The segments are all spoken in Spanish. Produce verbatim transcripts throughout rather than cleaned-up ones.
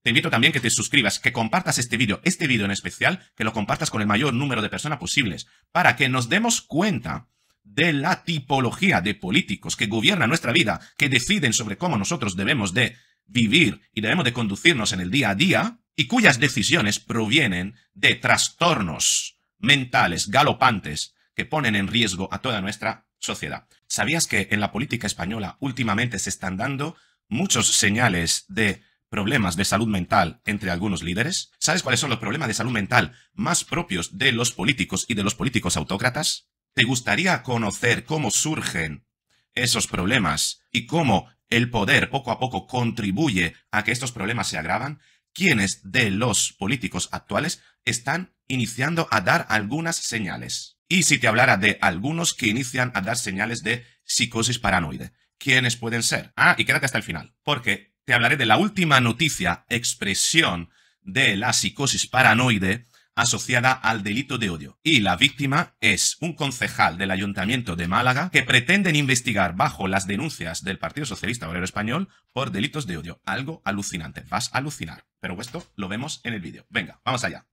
Te invito también que te suscribas, que compartas este vídeo, este vídeo en especial, que lo compartas con el mayor número de personas posibles, para que nos demos cuenta de la tipología de políticos que gobiernan nuestra vida, que deciden sobre cómo nosotros debemos de vivir y debemos de conducirnos en el día a día, y cuyas decisiones provienen de trastornos mentales galopantes que ponen en riesgo a toda nuestra sociedad. ¿Sabías que en la política española últimamente se están dando muchos señales de problemas de salud mental entre algunos líderes? ¿Sabes cuáles son los problemas de salud mental más propios de los políticos y de los políticos autócratas? ¿Te gustaría conocer cómo surgen esos problemas y cómo el poder poco a poco contribuye a que estos problemas se agravan? ¿Quiénes de los políticos actuales están iniciando a dar algunas señales? Y si te hablara de algunos que inician a dar señales de psicosis paranoide, ¿quiénes pueden ser? Ah, y quédate hasta el final, porque te hablaré de la última noticia, expresión de la psicosis paranoide asociada al delito de odio. Y la víctima es un concejal del Ayuntamiento de Málaga que pretenden investigar bajo las denuncias del Partido Socialista Obrero Español por delitos de odio. Algo alucinante. Vas a alucinar. Pero esto lo vemos en el vídeo. Venga, vamos allá.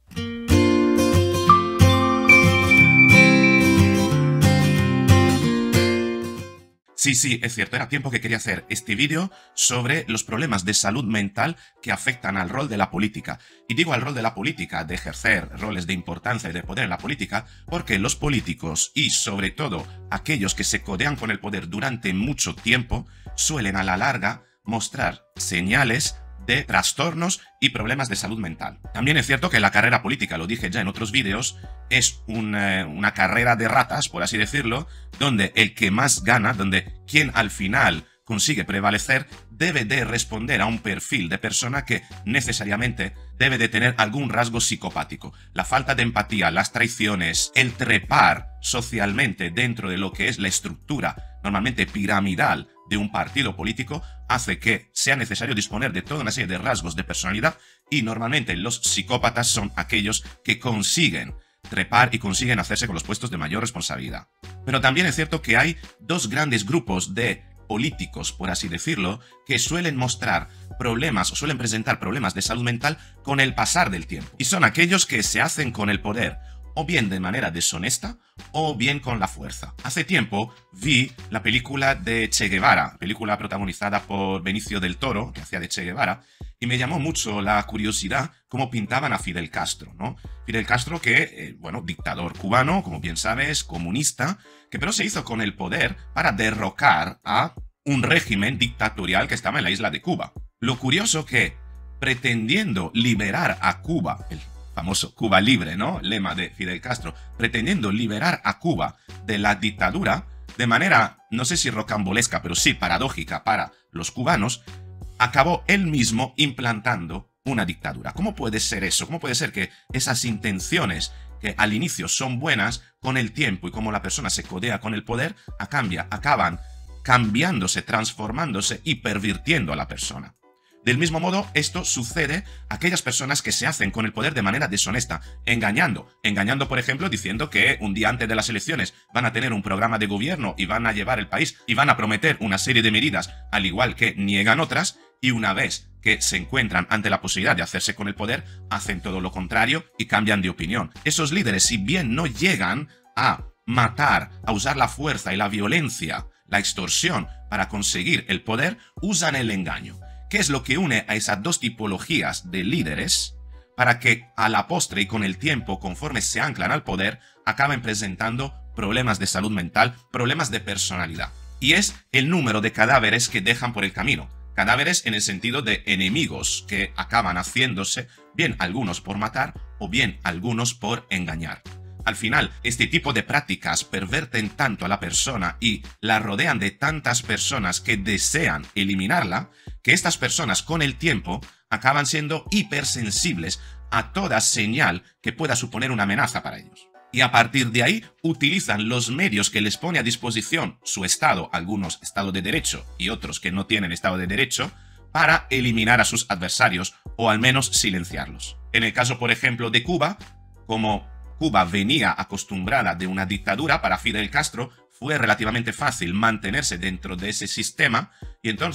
Sí, sí, es cierto, era tiempo que quería hacer este vídeo sobre los problemas de salud mental que afectan al rol de la política. Y digo al rol de la política, de ejercer roles de importancia y de poder en la política, porque los políticos y sobre todo aquellos que se codean con el poder durante mucho tiempo suelen a la larga mostrar señales de trastornos y problemas de salud mental. También es cierto que la carrera política, lo dije ya en otros vídeos, es una, una carrera de ratas, por así decirlo, donde el que más gana, donde quien al final consigue prevalecer, debe de responder a un perfil de persona que necesariamente debe de tener algún rasgo psicopático. La falta de empatía, las traiciones, el trepar socialmente dentro de lo que es la estructura normalmente piramidal de un partido político hace que sea necesario disponer de toda una serie de rasgos de personalidad, y normalmente los psicópatas son aquellos que consiguen trepar y consiguen hacerse con los puestos de mayor responsabilidad. Pero también es cierto que hay dos grandes grupos de políticos, por así decirlo, que suelen mostrar problemas o suelen presentar problemas de salud mental con el pasar del tiempo. Y son aquellos que se hacen con el poder o bien de manera deshonesta o bien con la fuerza. Hace tiempo vi la película de Che Guevara, película protagonizada por Benicio del Toro, que hacía de Che Guevara, y me llamó mucho la curiosidad cómo pintaban a Fidel Castro, ¿no? Fidel Castro que, eh, bueno, dictador cubano, como bien sabes, comunista, que pero se hizo con el poder para derrocar a un régimen dictatorial que estaba en la isla de Cuba. Lo curioso que, pretendiendo liberar a Cuba, el famoso Cuba libre, ¿no? Lema de Fidel Castro, pretendiendo liberar a Cuba de la dictadura, de manera, no sé si rocambolesca, pero sí paradójica para los cubanos, acabó él mismo implantando una dictadura. ¿Cómo puede ser eso? ¿Cómo puede ser que esas intenciones que al inicio son buenas, con el tiempo y como la persona se codea con el poder, a cambia, acaban cambiándose, transformándose y pervirtiendo a la persona? Del mismo modo, esto sucede a aquellas personas que se hacen con el poder de manera deshonesta, engañando. Engañando, por ejemplo, diciendo que un día antes de las elecciones van a tener un programa de gobierno y van a llevar el país y van a prometer una serie de medidas, al igual que niegan otras, y una vez que se encuentran ante la posibilidad de hacerse con el poder, hacen todo lo contrario y cambian de opinión. Esos líderes, si bien no llegan a matar, a usar la fuerza y la violencia, la extorsión para conseguir el poder, usan el engaño. ¿Qué es lo que une a esas dos tipologías de líderes para que a la postre y con el tiempo, conforme se anclan al poder, acaben presentando problemas de salud mental, problemas de personalidad? Y es el número de cadáveres que dejan por el camino. Cadáveres en el sentido de enemigos que acaban haciéndose, bien algunos por matar o bien algunos por engañar. Al final, este tipo de prácticas perverten tanto a la persona y la rodean de tantas personas que desean eliminarla, que estas personas con el tiempo acaban siendo hipersensibles a toda señal que pueda suponer una amenaza para ellos. Y a partir de ahí utilizan los medios que les pone a disposición su Estado, algunos Estado de Derecho y otros que no tienen Estado de Derecho, para eliminar a sus adversarios o al menos silenciarlos. En el caso, por ejemplo, de Cuba, como Cuba venía acostumbrada de una dictadura, para Fidel Castro fue relativamente fácil mantenerse dentro de ese sistema y entonces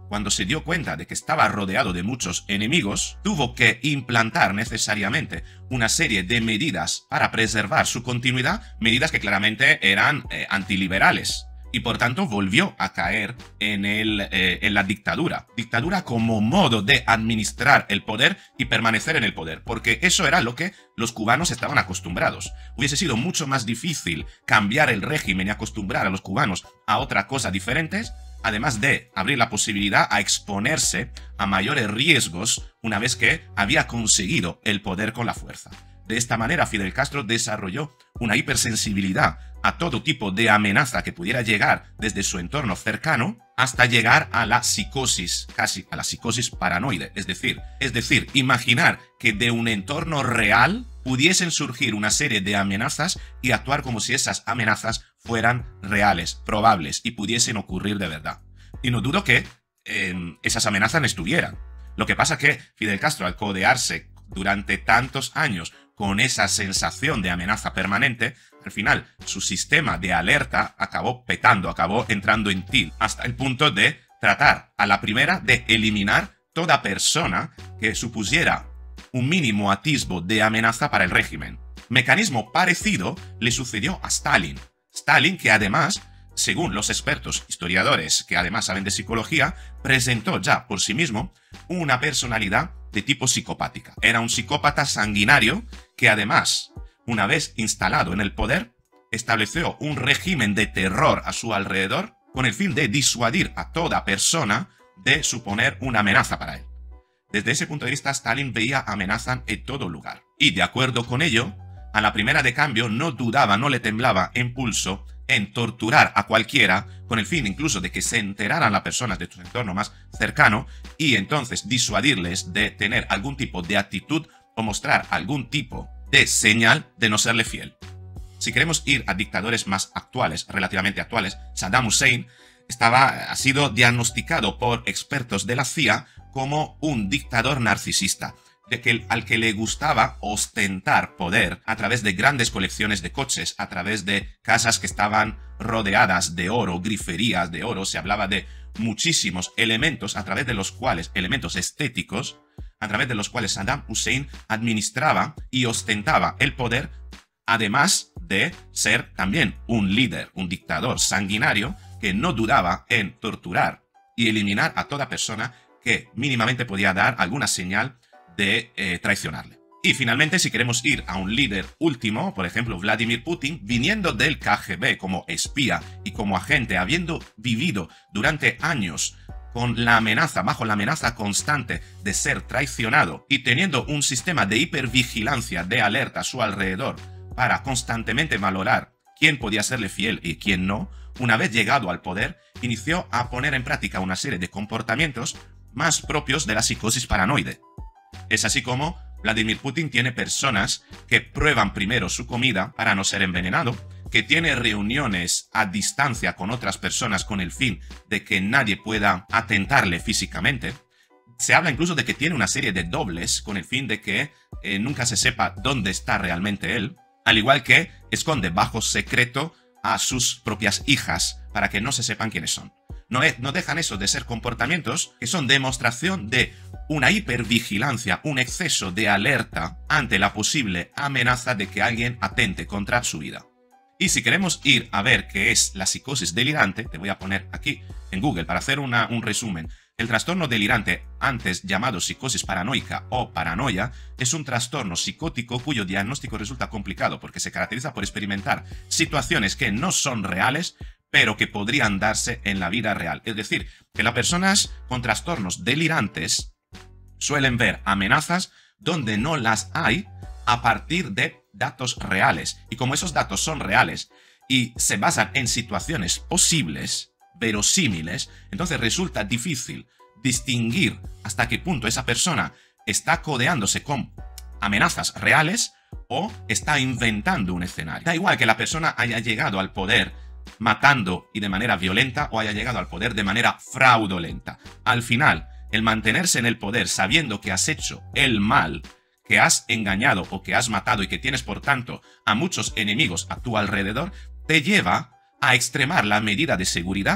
cuando se dio cuenta de que estaba rodeado de muchos enemigos, tuvo que implantar necesariamente una serie de medidas para preservar su continuidad, medidas que claramente eran eh, antiliberales. Y por tanto volvió a caer en, el, eh, en la dictadura. Dictadura como modo de administrar el poder y permanecer en el poder, porque eso era lo que los cubanos estaban acostumbrados. Hubiese sido mucho más difícil cambiar el régimen y acostumbrar a los cubanos a otra cosa diferentes, además de abrir la posibilidad a exponerse a mayores riesgos una vez que había conseguido el poder con la fuerza. De esta manera, Fidel Castro desarrolló una hipersensibilidad a todo tipo de amenaza que pudiera llegar desde su entorno cercano hasta llegar a la psicosis, casi a la psicosis paranoide. Es decir, es decir, imaginar que de un entorno real pudiesen surgir una serie de amenazas y actuar como si esas amenazas fueran reales, probables y pudiesen ocurrir de verdad. Y no dudo que eh, esas amenazas no estuvieran. Lo que pasa es que Fidel Castro, al codearse durante tantos años con esa sensación de amenaza permanente, al final su sistema de alerta acabó petando, acabó entrando en tilt, hasta el punto de tratar a la primera de eliminar toda persona que supusiera un mínimo atisbo de amenaza para el régimen. Mecanismo parecido le sucedió a Stalin. Stalin, que además, según los expertos historiadores que además saben de psicología, presentó ya por sí mismo una personalidad de tipo psicopática. Era un psicópata sanguinario que además, una vez instalado en el poder, estableció un régimen de terror a su alrededor con el fin de disuadir a toda persona de suponer una amenaza para él. Desde ese punto de vista, Stalin veía amenazas en todo lugar. Y de acuerdo con ello, a la primera de cambio no dudaba, no le temblaba en pulso en torturar a cualquiera con el fin incluso de que se enteraran las personas de su entorno más cercano y entonces disuadirles de tener algún tipo de actitud o mostrar algún tipo de señal de no serle fiel. Si queremos ir a dictadores más actuales, relativamente actuales, Saddam Hussein estaba, ha sido diagnosticado por expertos de la C I A como un dictador narcisista, de que, al que le gustaba ostentar poder a través de grandes colecciones de coches, a través de casas que estaban rodeadas de oro, griferías de oro. Se hablaba de muchísimos elementos a través de los cuales, elementos estéticos, a través de los cuales Saddam Hussein administraba y ostentaba el poder, además de ser también un líder, un dictador sanguinario que no dudaba en torturar y eliminar a toda persona que mínimamente podía dar alguna señal de eh, traicionarle. Y finalmente, si queremos ir a un líder último, por ejemplo Vladimir Putin, viniendo del K G B como espía y como agente, habiendo vivido durante años con la amenaza, bajo la amenaza constante de ser traicionado y teniendo un sistema de hipervigilancia, de alerta a su alrededor para constantemente valorar quién podía serle fiel y quién no, una vez llegado al poder, inició a poner en práctica una serie de comportamientos más propios de la psicosis paranoide. Es así como Vladimir Putin tiene personas que prueban primero su comida para no ser envenenado, que tiene reuniones a distancia con otras personas con el fin de que nadie pueda atentarle físicamente. Se habla incluso de que tiene una serie de dobles con el fin de que eh, nunca se sepa dónde está realmente él, al igual que esconde bajo secreto a sus propias hijas para que no se sepan quiénes son. No, es, no dejan eso de ser comportamientos que son demostración de una hipervigilancia, un exceso de alerta ante la posible amenaza de que alguien atente contra su vida. Y si queremos ir a ver qué es la psicosis delirante, te voy a poner aquí en Google para hacer una, un resumen. El trastorno delirante, antes llamado psicosis paranoica o paranoia, es un trastorno psicótico cuyo diagnóstico resulta complicado porque se caracteriza por experimentar situaciones que no son reales, pero que podrían darse en la vida real. Es decir, que las personas con trastornos delirantes suelen ver amenazas donde no las hay a partir de datos reales. Y como esos datos son reales y se basan en situaciones posibles, verosímiles, entonces resulta difícil distinguir hasta qué punto esa persona está codeándose con amenazas reales o está inventando un escenario. Da igual que la persona haya llegado al poder matando y de manera violenta o haya llegado al poder de manera fraudulenta. Al final, el mantenerse en el poder sabiendo que has hecho el mal, que has engañado o que has matado y que tienes por tanto a muchos enemigos a tu alrededor, te lleva a extremar la medida de seguridad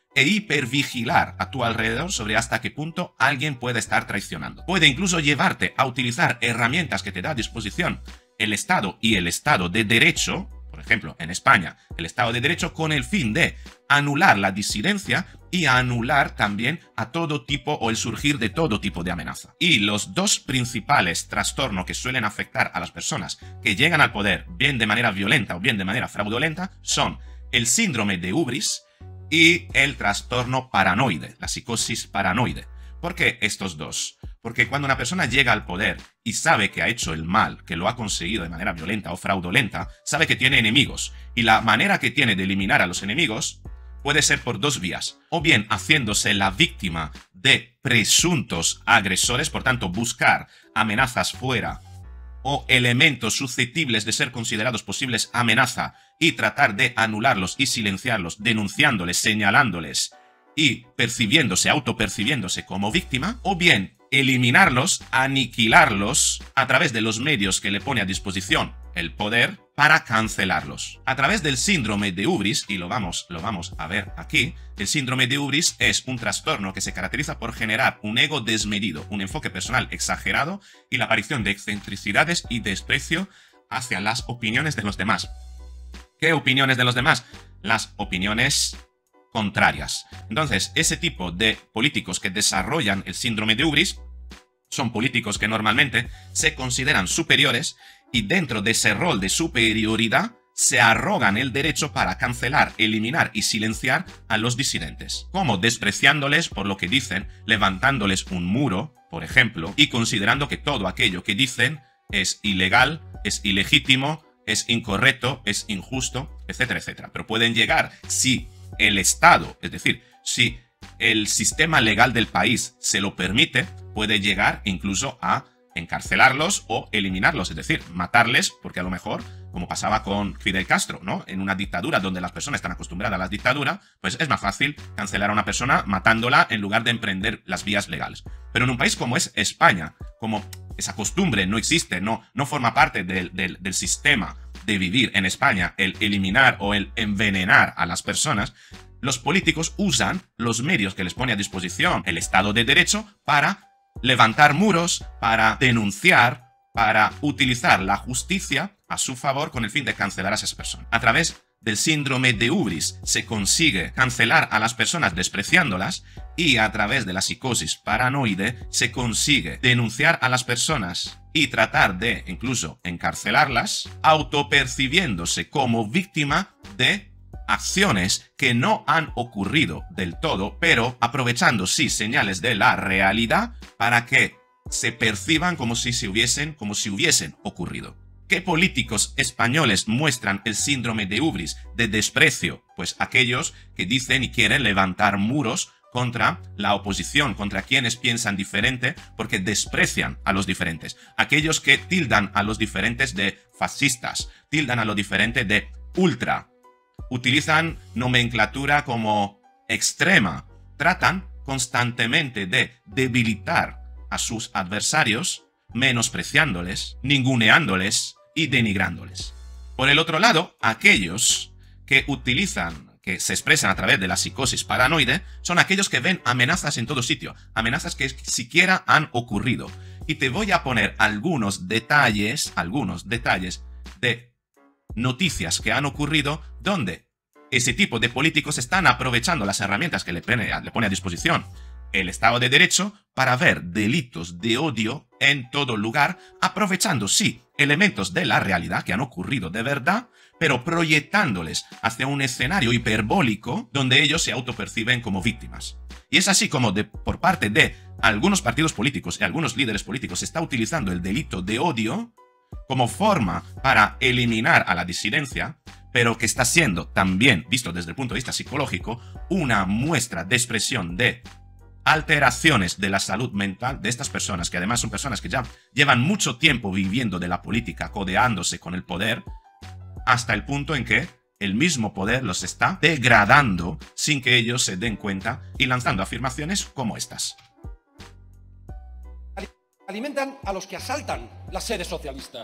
e hipervigilar a tu alrededor sobre hasta qué punto alguien puede estar traicionando. Puede incluso llevarte a utilizar herramientas que te da a disposición el Estado y el Estado de Derecho, por ejemplo, en España, el Estado de Derecho, con el fin de anular la disidencia y anular también a todo tipo o el surgir de todo tipo de amenaza. Y los dos principales trastornos que suelen afectar a las personas que llegan al poder, bien de manera violenta o bien de manera fraudulenta, son el síndrome de hubris y el trastorno paranoide, la psicosis paranoide. ¿Por qué estos dos? Porque cuando una persona llega al poder y sabe que ha hecho el mal, que lo ha conseguido de manera violenta o fraudulenta, sabe que tiene enemigos. Y la manera que tiene de eliminar a los enemigos puede ser por dos vías. O bien haciéndose la víctima de presuntos agresores, por tanto buscar amenazas fuera o elementos susceptibles de ser considerados posibles amenaza y tratar de anularlos y silenciarlos, denunciándoles, señalándoles y percibiéndose, autopercibiéndose como víctima, o bien eliminarlos, aniquilarlos a través de los medios que le pone a disposición el poder para cancelarlos. A través del síndrome de hubris, y lo vamos, lo vamos a ver aquí, el síndrome de hubris es un trastorno que se caracteriza por generar un ego desmedido, un enfoque personal exagerado y la aparición de excentricidades y desprecio hacia las opiniones de los demás. ¿Qué opiniones de los demás? Las opiniones contrarias. Entonces, ese tipo de políticos que desarrollan el síndrome de hubris son políticos que normalmente se consideran superiores y dentro de ese rol de superioridad se arrogan el derecho para cancelar, eliminar y silenciar a los disidentes, como despreciándoles por lo que dicen, levantándoles un muro, por ejemplo, y considerando que todo aquello que dicen es ilegal, es ilegítimo, es incorrecto, es injusto, etcétera, etcétera. Pero pueden llegar, si el Estado, es decir, si el sistema legal del país se lo permite, puede llegar incluso a encarcelarlos o eliminarlos, es decir, matarles, porque a lo mejor, como pasaba con Fidel Castro, ¿no? En una dictadura donde las personas están acostumbradas a la dictadura, pues es más fácil cancelar a una persona matándola en lugar de emprender las vías legales. Pero en un país como es España, como esa costumbre no existe, no, no forma parte del, del, del sistema de vivir en España, el eliminar o el envenenar a las personas, los políticos usan los medios que les pone a disposición el Estado de Derecho para levantar muros, para denunciar, para utilizar la justicia a su favor con el fin de cancelar a esas personas. A través del síndrome de hubris se consigue cancelar a las personas despreciándolas y a través de la psicosis paranoide se consigue denunciar a las personas y tratar de incluso encarcelarlas, autopercibiéndose como víctima de acciones que no han ocurrido del todo, pero aprovechando sí señales de la realidad para que se perciban como si se hubiesen, como si hubiesen ocurrido. ¿Qué políticos españoles muestran el síndrome de hubris, de desprecio? Pues aquellos que dicen y quieren levantar muros contra la oposición, contra quienes piensan diferente, porque desprecian a los diferentes. Aquellos que tildan a los diferentes de fascistas, tildan a lo diferente de ultra, utilizan nomenclatura como extrema, tratan constantemente de debilitar a sus adversarios, menospreciándoles, ninguneándoles y denigrándoles. Por el otro lado, aquellos que utilizan, que se expresan a través de la psicosis paranoide, son aquellos que ven amenazas en todo sitio, amenazas que siquiera han ocurrido. Y te voy a poner algunos detalles, algunos detalles de noticias que han ocurrido donde ese tipo de políticos están aprovechando las herramientas que le pone, le pone a disposición el Estado de Derecho para ver delitos de odio en todo lugar, aprovechando, sí, elementos de la realidad que han ocurrido de verdad, pero proyectándoles hacia un escenario hiperbólico donde ellos se autoperciben como víctimas. Y es así como de, por parte de algunos partidos políticos y algunos líderes políticos se está utilizando el delito de odio como forma para eliminar a la disidencia, pero que está siendo también, visto desde el punto de vista psicológico, una muestra de expresión de alteraciones de la salud mental de estas personas, que además son personas que ya llevan mucho tiempo viviendo de la política, codeándose con el poder, hasta el punto en que el mismo poder los está degradando sin que ellos se den cuenta y lanzando afirmaciones como estas. Alimentan a los que asaltan las sedes socialistas,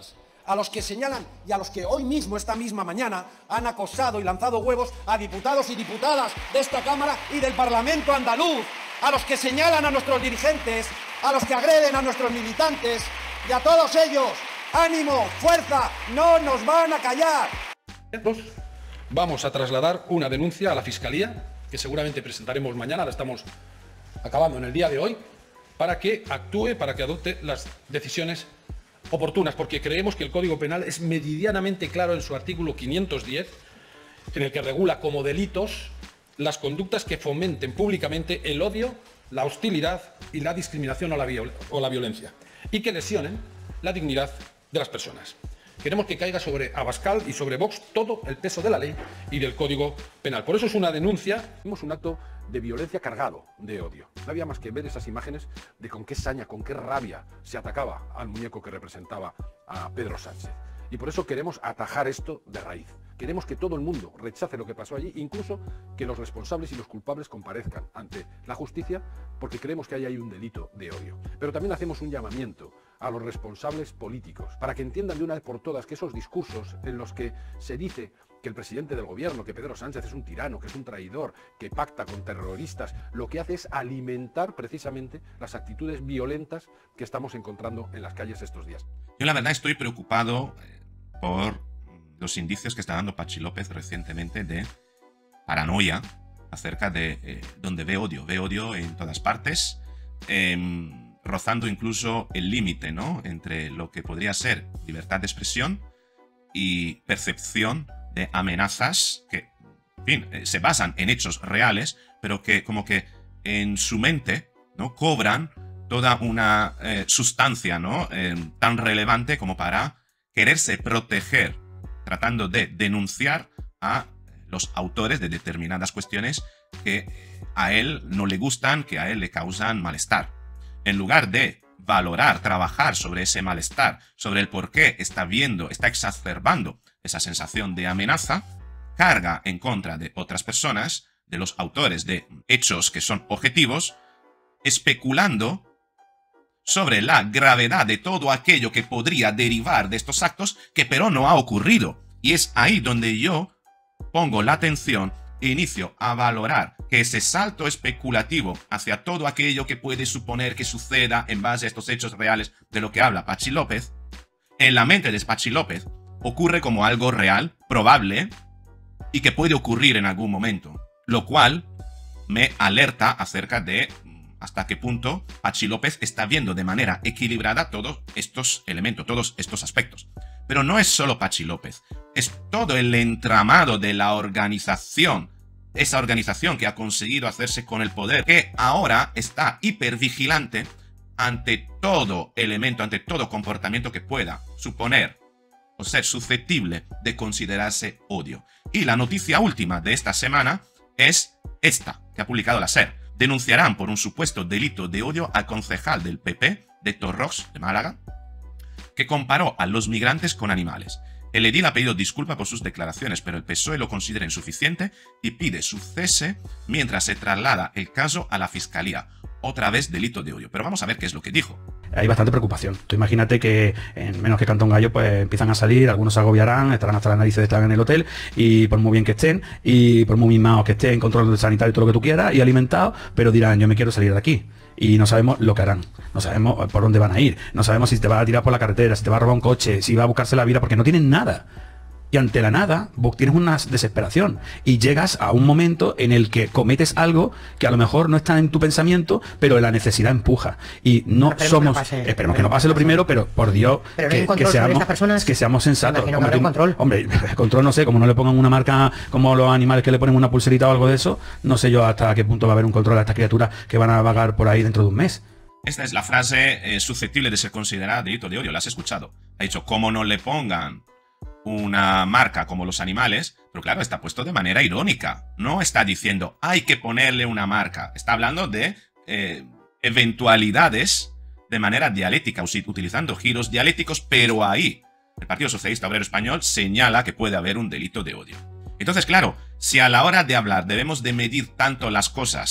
a los que señalan y a los que hoy mismo, esta misma mañana, han acosado y lanzado huevos a diputados y diputadas de esta Cámara y del Parlamento andaluz, a los que señalan a nuestros dirigentes, a los que agreden a nuestros militantes y a todos ellos. ¡Ánimo! ¡Fuerza! ¡No nos van a callar! Vamos a trasladar una denuncia a la Fiscalía, que seguramente presentaremos mañana, la estamos acabando en el día de hoy, para que actúe, para que adopte las decisiones oportunas, porque creemos que el Código Penal es meridianamente claro en su artículo quinientos diez, en el que regula como delitos las conductas que fomenten públicamente el odio, la hostilidad y la discriminación o la, viol o la violencia, y que lesionen la dignidad de las personas. Queremos que caiga sobre Abascal y sobre Vox todo el peso de la ley y del Código Penal. Por eso es una denuncia, vimos un acto de violencia cargado de odio. No había más que ver esas imágenes de con qué saña, con qué rabia se atacaba al muñeco que representaba a Pedro Sánchez. Y por eso queremos atajar esto de raíz. Queremos que todo el mundo rechace lo que pasó allí, incluso que los responsables y los culpables comparezcan ante la justicia, porque creemos que ahí hay un delito de odio. Pero también hacemos un llamamiento a los responsables políticos, para que entiendan de una vez por todas que esos discursos en los que se dice que el presidente del gobierno, que Pedro Sánchez es un tirano, que es un traidor, que pacta con terroristas, lo que hace es alimentar precisamente las actitudes violentas que estamos encontrando en las calles estos días. Yo la verdad estoy preocupado por los indicios que está dando Patxi López recientemente de paranoia acerca de eh, donde ve odio. Ve odio en todas partes, eh, rozando incluso el límite, ¿no?, entre lo que podría ser libertad de expresión y percepción de amenazas que, en fin, eh, se basan en hechos reales, pero que como que en su mente, ¿no?, cobran toda una eh, sustancia, ¿no?, eh, tan relevante como para quererse proteger, tratando de denunciar a los autores de determinadas cuestiones que a él no le gustan, que a él le causan malestar. En lugar de valorar, trabajar sobre ese malestar, sobre el por qué está viendo, está exacerbando esa sensación de amenaza, carga en contra de otras personas, de los autores de hechos que son objetivos, especulando sobre la gravedad de todo aquello que podría derivar de estos actos que pero no ha ocurrido. Y es ahí donde yo pongo la atención e inicio a valorar que ese salto especulativo hacia todo aquello que puede suponer que suceda en base a estos hechos reales de lo que habla Patxi López, en la mente de Patxi López ocurre como algo real, probable y que puede ocurrir en algún momento, lo cual me alerta acerca de hasta qué punto Patxi López está viendo de manera equilibrada todos estos elementos, todos estos aspectos. Pero no es solo Patxi López, es todo el entramado de la organización, esa organización que ha conseguido hacerse con el poder, que ahora está hipervigilante ante todo elemento, ante todo comportamiento que pueda suponer o ser susceptible de considerarse odio. Y la noticia última de esta semana es esta, que ha publicado la SER. Denunciarán por un supuesto delito de odio al concejal del P P de Torrox, de Málaga, que comparó a los migrantes con animales. El edil ha pedido disculpa por sus declaraciones, pero el P S O E lo considera insuficiente y pide su cese mientras se traslada el caso a la Fiscalía. Otra vez delito de odio. Pero vamos a ver qué es lo que dijo. Hay bastante preocupación. Tú imagínate que en menos que canta un gallo, pues empiezan a salir, algunos se agobiarán, estarán hasta las narices de estar en el hotel, y por muy bien que estén, y por muy mimados que estén, control sanitario y todo lo que tú quieras, y alimentados, pero dirán, yo me quiero salir de aquí. Y no sabemos lo que harán, no sabemos por dónde van a ir, no sabemos si te va a tirar por la carretera, si te va a robar un coche, si va a buscarse la vida, porque no tienen nada. Y ante la nada, vos tienes una desesperación y llegas a un momento en el que cometes algo que a lo mejor no está en tu pensamiento, pero la necesidad empuja. Y no esperemos somos, que no pase, esperemos que no pase lo primero, pero por Dios, pero que, no que, seamos, personas, que seamos sensatos. Hombre, que, control. hombre, control no sé, como no le pongan una marca como los animales que le ponen una pulserita o algo de eso, no sé yo hasta qué punto va a haber un control a estas criaturas que van a vagar por ahí dentro de un mes. Esta es la frase eh, susceptible de ser considerada delito de odio, la has escuchado. Ha dicho, como no le pongan una marca como los animales, pero claro, está puesto de manera irónica. No está diciendo, hay que ponerle una marca. Está hablando de eh, eventualidades de manera dialéctica, utilizando giros dialécticos, pero ahí el Partido Socialista Obrero Español señala que puede haber un delito de odio. Entonces, claro, si a la hora de hablar debemos de medir tanto las cosas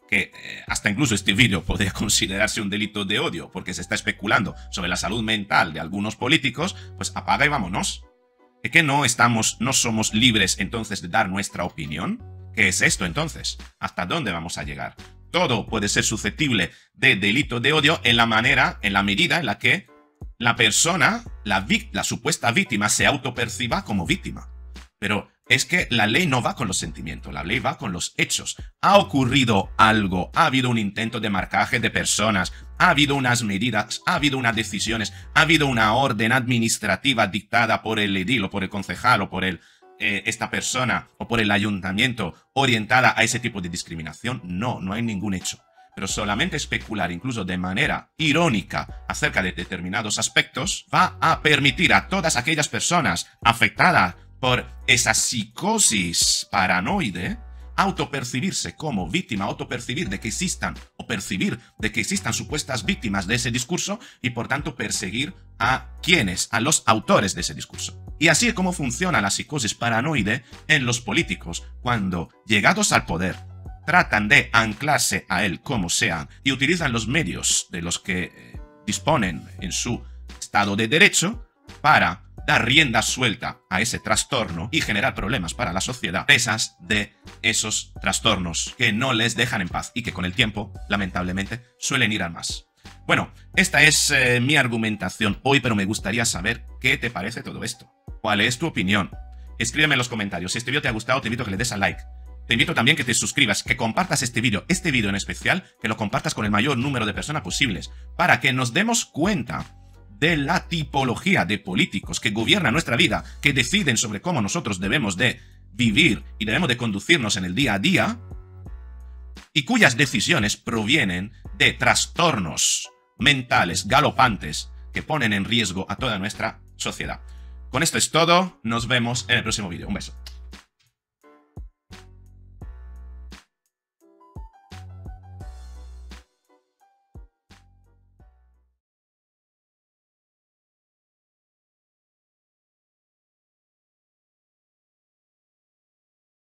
que eh, hasta incluso este vídeo podría considerarse un delito de odio porque se está especulando sobre la salud mental de algunos políticos, pues apaga y vámonos. ¿Es que no estamos, no somos libres entonces de dar nuestra opinión? ¿Qué es esto entonces? ¿Hasta dónde vamos a llegar? Todo puede ser susceptible de delito de odio en la manera, en la medida en la que la persona, la, la supuesta víctima, se autoperciba como víctima. Pero es que la ley no va con los sentimientos, la ley va con los hechos. Ha ocurrido algo, ha habido un intento de marcaje de personas, ha habido unas medidas, ha habido unas decisiones, ha habido una orden administrativa dictada por el edil o por el concejal o por el, eh, esta persona o por el ayuntamiento orientada a ese tipo de discriminación. No, no hay ningún hecho. Pero solamente especular, incluso de manera irónica, acerca de determinados aspectos, va a permitir a todas aquellas personas afectadas por esa psicosis paranoide autopercibirse como víctima, autopercibir de que existan o percibir de que existan supuestas víctimas de ese discurso y por tanto perseguir a quienes, a los autores de ese discurso. Y así es como funciona la psicosis paranoide en los políticos cuando, llegados al poder, tratan de anclarse a él como sean y utilizan los medios de los que eh, disponen en su Estado de Derecho para dar rienda suelta a ese trastorno y generar problemas para la sociedad, presas de esos trastornos que no les dejan en paz y que con el tiempo, lamentablemente, suelen ir a más. Bueno, esta es eh, mi argumentación hoy, pero me gustaría saber qué te parece todo esto. ¿Cuál es tu opinión? Escríbeme en los comentarios. Si este vídeo te ha gustado, te invito a que le des al like. Te invito también que te suscribas, que compartas este vídeo, este vídeo en especial, que lo compartas con el mayor número de personas posibles, para que nos demos cuenta de la tipología de políticos que gobiernan nuestra vida, que deciden sobre cómo nosotros debemos de vivir y debemos de conducirnos en el día a día, y cuyas decisiones provienen de trastornos mentales galopantes que ponen en riesgo a toda nuestra sociedad. Con esto es todo, nos vemos en el próximo vídeo. Un beso.